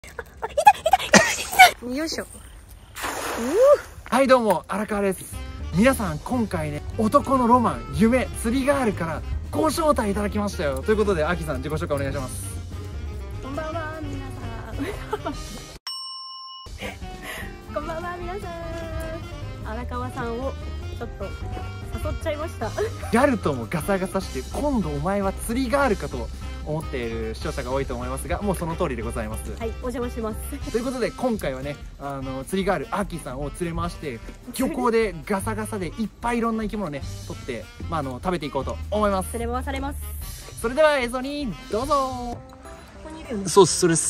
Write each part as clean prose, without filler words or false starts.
よいしょ。 はい、どうも荒川です。皆さん、今回ね、男のロマン夢釣りガールからご招待いただきましたよ。ということで、あきさん自己紹介お願いします。 こんばんは皆さん。こんばんは皆さん。荒川さんをちょっと誘っちゃいました。 ギャルともガサガサして、今度お前は釣りガールかと思っている視聴者が多いと思いますが、もうその通りでございます。 はい、お邪魔します。 ということで、今回はね、釣りガールアキさんを連れ回して漁港でガサガサでいっぱいいろんな生き物をね取って、食べていこうと思います。 連れ回されます。 それでは映像にどうぞ。 ここにいるよね。 そうです、それです。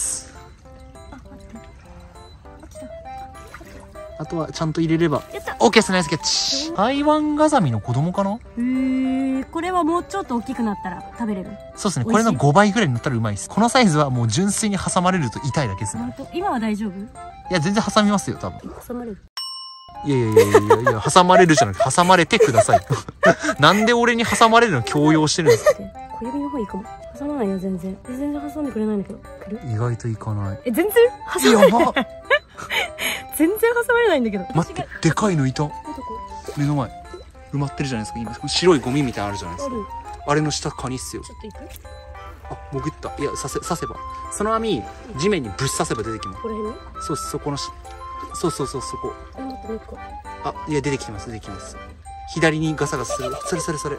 あとはちゃんと入れれば OK です。ナイスキャッチ。台湾ガザミの子供かな。 これはもうちょっと大きくなったら食べれる。 そうですね、これの5倍ぐらいになったらうまいです。このサイズはもう純粋に挟まれると痛いだけですね。 今は大丈夫？いや、全然挟みますよ、多分。 挟まれる。 いや、挟まれるじゃなくて挟まれてください。なんで俺に挟まれるの強要してるんですか。 小指の方いいかも。挟まないよ、全然挟んでくれないんだけど。 意外といかない。 全然挟まれない。全然挟まれないんだけど。 待って、でかいのいた。目の前埋まってるじゃないですか。今白いゴミみたいなのあるじゃないですか。あれの下カニっすよ。 ちょっと行く？ あ、潜った。いや、刺せばその網地面にぶっ刺せば出てきます。 これね。 そう、そこのそうそこ。あ、いや、出てきます。左にガサガサする。それ。 ちょっと待って。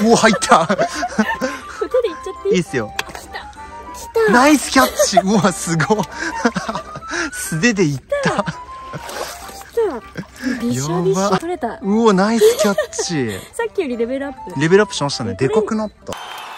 うわ、入った。 手で行っちゃっていい？ いいっすよ。 来た。 ナイスキャッチ。うわ、すごい。素手でいった。 びしょびしょ取れた。 うわ、ナイスキャッチ。 さっきよりレベルアップ。 レベルアップしましたね。でかくなった。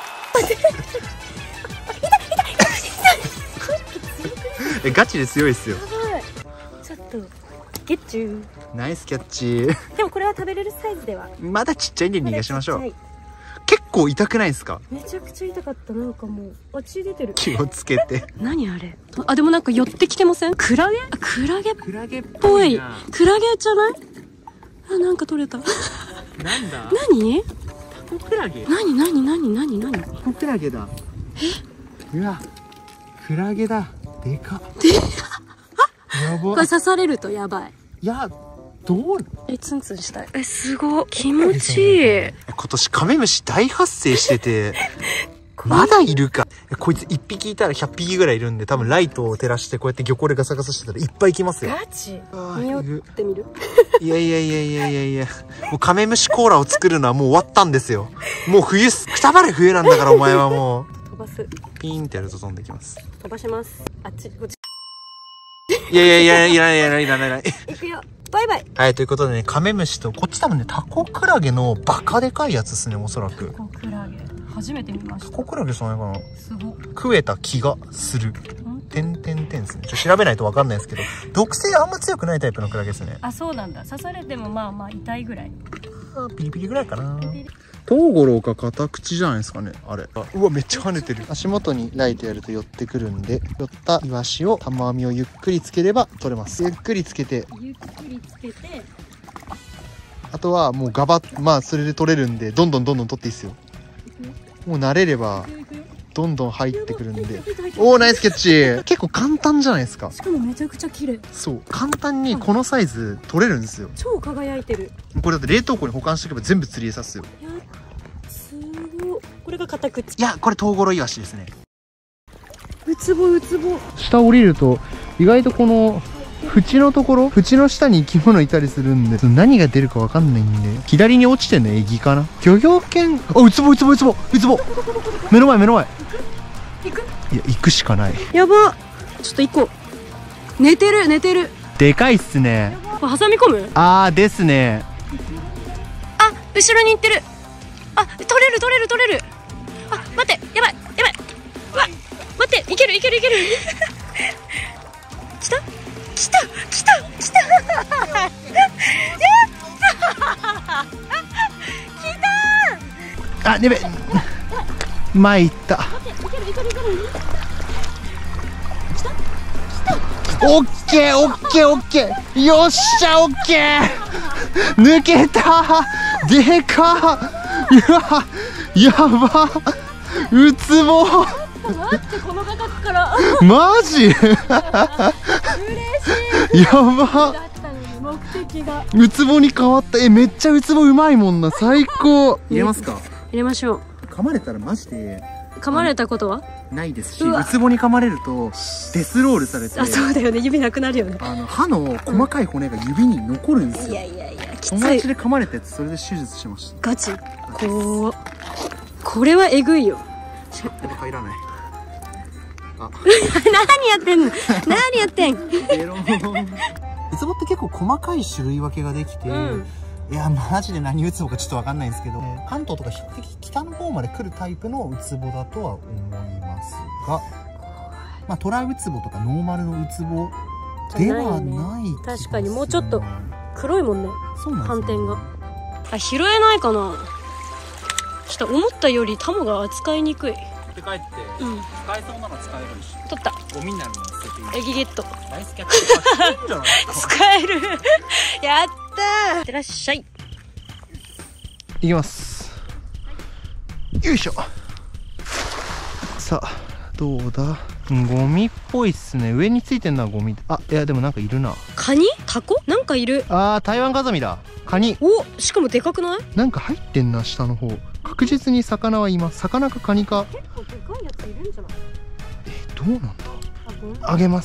ガチで強いっすよ。 ちょっとゲッチュー。 ナイスキャッチ。 でもこれは食べれるサイズでは。 まだちっちゃいんで逃がしましょう。結構痛くないですか？ めちゃくちゃ痛かった。なんかもう血出てる。 気をつけて。何あれ。あ、でもなんか寄ってきてません？クラゲっぽい。クラゲじゃない？あ、なんか取れた。なんだ？何？タコクラゲ？何？ タコクラゲだ。うわ、クラゲだ。でか。やば。 これ刺されるとやばい。 いや、どう？ ツンツンしたい。すごい気持ちいい。 今年カメムシ大発生しててまだいるか。こいつ1匹いたら100匹ぐらいいるんで、多分ライトを照らしてこうやって漁港でガサガサしてたらいっぱい来ますよ。 ガチ？匂ってみる？ いや、もうカメムシコーラを作るのはもう終わったんですよ。もう冬っす。くたばれ冬なんだからお前はもう。 飛ばす。 ピーンってやると飛んできます。 飛ばします。あっちこっち。 いや、いらない。 行くよ。バイバイ。 はい、ということでね、カメムシと、こっち多分ね、タコクラゲのバカでかいやつですね、おそらく。 タコクラゲ。初めて見ました。 タコクラゲじゃないかな。 すご。 食えた気がする。ですね。調べないとわかんないですけど、毒性あんま強くないタイプのクラゲですね。 あ、そうなんだ。刺されてもまあ痛いぐらい。 ピリピリぐらいかな。トウゴロウかカタクチじゃないですかね、あれ。うわ、めっちゃ跳ねてる。足元にライトやると寄ってくるんで、寄ったイワシを玉網をゆっくりつければ取れます。ゆっくりつけて、あとはもうガバッ、それで取れるんで、どんどん取っていいっすよ。もう慣れればどんどん入ってくるんで。おー、ナイスキャッチ。結構簡単じゃないですか。 しかもめちゃくちゃ綺麗。 そう、簡単にこのサイズ取れるんですよ。 超輝いてる。 これだって冷凍庫に保管しておけば全部釣り餌っすよ。 すごい。これがカタクチ。 いや、これトウゴロイワシですね。 ウツボ。 下降りると意外とこの縁の下に生き物いたりするんで、何が出るかわかんないんで、左に落ちてんのエギかな。漁業犬。あ、ウツボ。目の前。 行く？ いや、行くしかない。 やば。ちょっと行こう。寝てる。 でかいっすね。 これ挟み込む？ あーですね。 あ、後ろに行ってる。あ、取れる。あ、待って、やばい。うわ、待って、いける。来た。やった。 あ、やべ。前行った。 いける。 オッケー。よっしゃ、オッケー。抜けた。でか。うわ、やば。ウツボ。 待って、この価格からマジ嬉しい。 やば。 だったのに目的がウツボに変わった。めっちゃウツボうまいもんな。最高。入れますか。 入れましょう。 噛まれたらマジで噛まれたことはないですし、ウツボに噛まれるとデスロールされて、 あ、そうだよね、指なくなるよね。 歯の細かい骨が指に残るんですよ。 いやいやいや、きつい。 友達で噛まれたやつ、それで手術しました。 ガチ。これはえぐいよ。 やっぱ入らない。あ何やってんの何やってん。 ウツボって結構細かい種類分けができて、いやマジで何ウツボかちょっと分かんないんですけど、関東とか比較的北の方まで来るタイプのウツボだとは思いますが、まあトラウツボとかノーマルのウツボではない気がする。 確かにもうちょっと黒いもんね。 そうなんですよね。 斑点が。あ、拾えないかな。ちょっと思ったよりタモが扱いにくい。 持って帰って、使えそうなの使えるし。 取った。 ゴミになるの捨てていい。 エギゲット。 ナイスキャッチ。いいんじゃないですか。 使える。やったー。いってらっしゃい。 いきます。よいしょ。さあどうだ。ゴミっぽいっすね。上についてんのはゴミ。あ、いやでもなんかいるな。 カニ？タコ？なんかいる。 あー、台湾ガザミだ。カニ。 お、しかもでかくない？ なんか入ってんな、下の方。確実に魚はいます。魚かカニか。 結構でかいやついるんじゃない？ どうなんだ。あげます。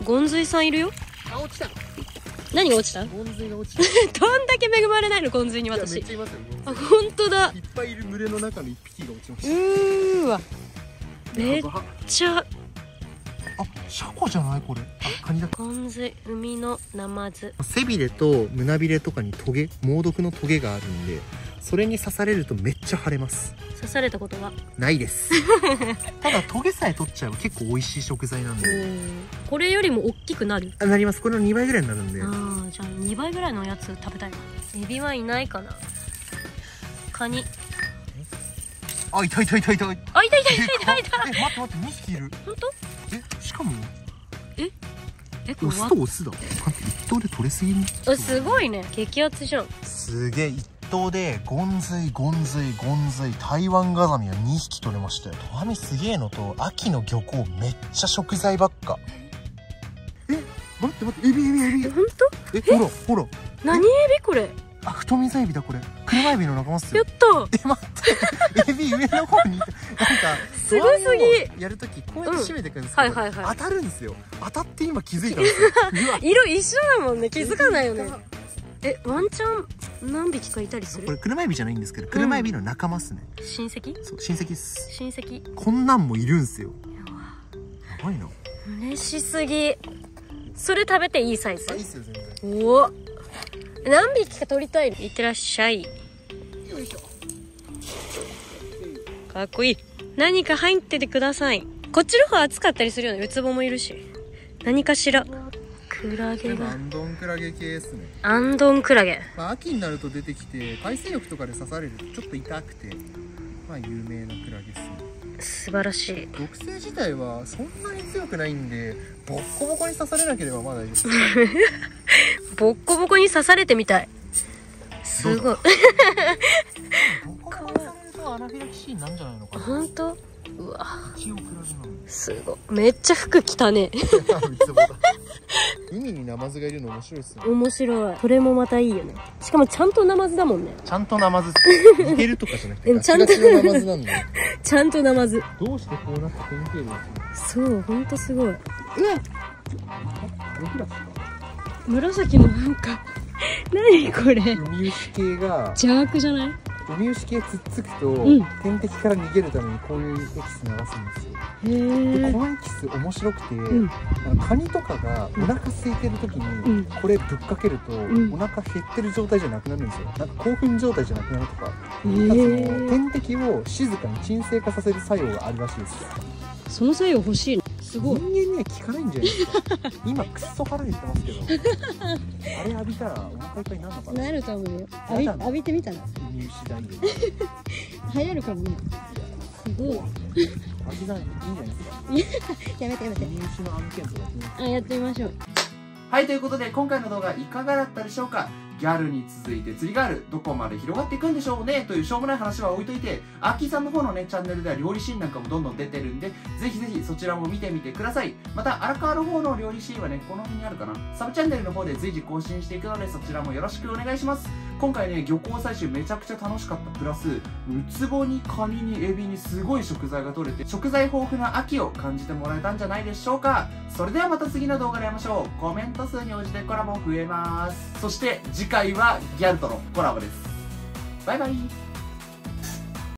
ゴンズイさんいるよ。 あ、落ちた。 何が落ちた？ ゴンズイが落ちた。 どんだけ恵まれないの、ゴンズイに私。 めっちゃいますよ。 あ、本当だ。 いっぱいいる群れの中の一匹が落ちました。 わ。めっちゃ。 あ、シャコじゃないこれ。あ、カニだ。 ゴンズイ、海のナマズ。 背びれと胸びれとかにトゲ、猛毒のトゲがあるんで、それに刺されるとめっちゃ腫れます。 刺されたことはないです。ただトゲさえ取っちゃえば結構美味しい食材なんで。 これよりも大きくなる？ なります。これの2倍ぐらいになるんで。 ああ、じゃあ2倍ぐらいのやつ食べたいな。エビはいないかな。カニ。 あ、いたいたいたいた。 あ、いたいたいたいたいた。 待って待って、2匹いる。 本当？ しかもこれオスとオスだ。一頭で取れすぎる。 すごいね。激アツじゃん。 すげえ。一頭でゴンズイ台湾ガザミが2匹取れましたよ。トワミすげえのと、秋の漁港めっちゃ食材ばっか。待って待って、エビ。 本当？ ほら何エビこれ？ あ、太水エビだこれ。車エビの仲間っすよ。 やった待って、エビ上の方になんかすごすぎ。 やるときこうやって締めていくんですけど、当たるんですよ。当たって今気づいたんですよ。 色一緒だもんね。気づかないよね。ワンチャン何匹かいたりする？ これ車エビじゃないんですけど、車エビの仲間っすね。 親戚？ そう、親戚っす。 親戚。 こんなんもいるんすよ。やばいな。 嬉しすぎ。それ食べていいサイズ？ いいっすよ全然。 お、何匹か取りたい。いってらっしゃい。 よいしょ。 かっこいい。何か入っててください。こっちの方暑かったりするよね。ウツボもいるし。何かしら。クラゲが。 アンドンクラゲ系ですね。 アンドンクラゲ。 まあ、秋になると出てきて、海水浴とかで刺されるとちょっと痛くて、まあ有名なクラゲですね。 素晴らしい。 毒性自体はそんなに強くないんで、ボッコボコに刺されなければまだいいです。 ボッコボコに刺されてみたい。すごい。 ボコボコに刺されるとアナフィラキシーなんじゃないのかな。 本当？うわ。 一応クラゲなの。 すごい。めっちゃ服着たね。 海にナマズがいるの面白いですね。 面白い。それもまたいいよね。しかもちゃんとナマズだもんね。 ちゃんとナマズ。似てるとかじゃなくて、 ちゃんとガチガチのナマズなんで。 ちゃんとナマズ。 どうしてこうなって典型ですね。 そう、ほんとすごい。紫のなんか何これ。 ウミウシ系が邪悪じゃない？ ウミウシ系つっつくと、天敵から逃げるためにこういうエキス流すんですよ。でこのエキス面白くて、カニとかがお腹空いてる時にこれぶっかけると、お腹減ってる状態じゃなくなるんですよ。なんか興奮状態じゃなくなるとか、天敵を静かに鎮静化させる作用があるらしいです。 その作用欲しい。すごい。 人間には効かないんじゃないですか。今クッソ腹減ってますけど、あれ浴びたらお腹いっぱいになるのかな。 なると思うよ。浴びてみたら。 ウミウシ大で。 流行るかもね。すごい。 味がいいんじゃないですか。 やめて。 ウミウシの案件とかやってみます。 やってみましょう。 はい、ということで今回の動画いかがだったでしょうか。 ギャルに続いて釣りガール、どこまで広がっていくんでしょうねというしょうもない話は置いといて、アッキーさんの方のね、チャンネルでは料理シーンなんかもどんどん出てるんで、ぜひぜひそちらも見てみてください。また、荒川の方の料理シーンはね、この辺にあるかな。サブチャンネルの方で随時更新していくので、そちらもよろしくお願いします。今回ね、漁港採集めちゃくちゃ楽しかったプラス、ウツボにカニにエビにすごい食材が取れて、食材豊富な秋を感じてもらえたんじゃないでしょうか。それではまた次の動画で会いましょう。コメント数に応じてコラボ増えます。そして次回はギャルとのコラボです。バイバイ。